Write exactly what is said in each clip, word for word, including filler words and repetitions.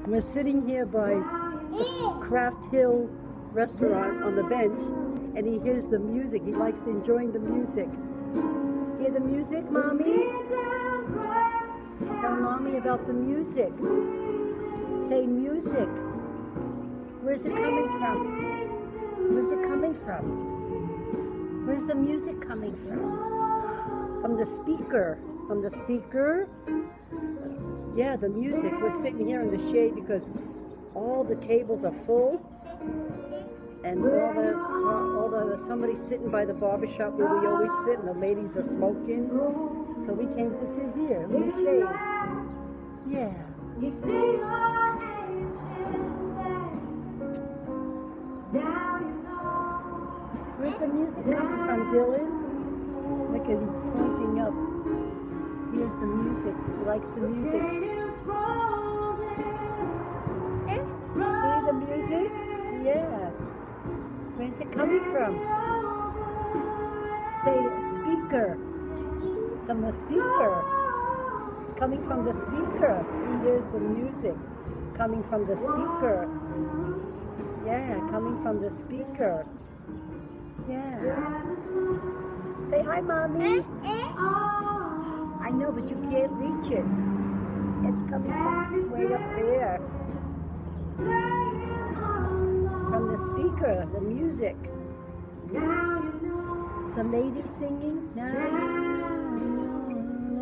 We're sitting here by the Craft Hill restaurant on the bench, and he hears the music. He likes enjoying the music. Hear the music, Mommy? Tell Mommy about the music. Say music. Where's it coming from? Where's it coming from? Where's the music coming from? From the speaker. From the speaker? Yeah, the music. We're sitting here in the shade because all the tables are full, and all the all the somebody's sitting by the barbershop where we always sit, and the ladies are smoking. So we came to sit here in the shade. Yeah. Where's the music coming from, Dylan? Look at he's pointing up. Here's the music. He likes the music. See the music? Yeah. Where's it coming from? Say speaker. It's from the speaker. It's coming from the speaker. And there's the music coming from the speaker. Yeah, coming from the speaker. Yeah. Say hi, Mommy. I know, but you can't reach it. It's coming from way up there. From the speaker, the music. Is a lady singing? Now you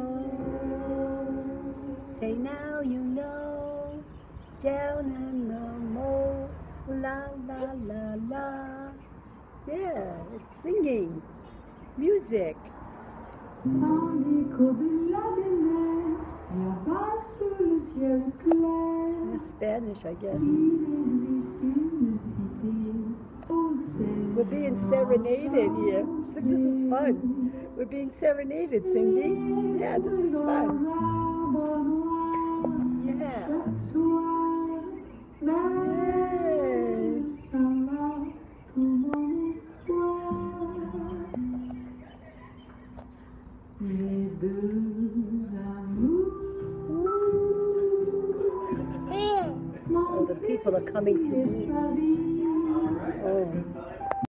know. Say now you know. Down in the mo. La la la la. Yeah, it's singing. Music. In the Spanish, I guess. We're being serenaded here. So this is fun. We're being serenaded, Cindy. Yeah, this is fun. Yeah. Oh, the people are coming to eat. Oh.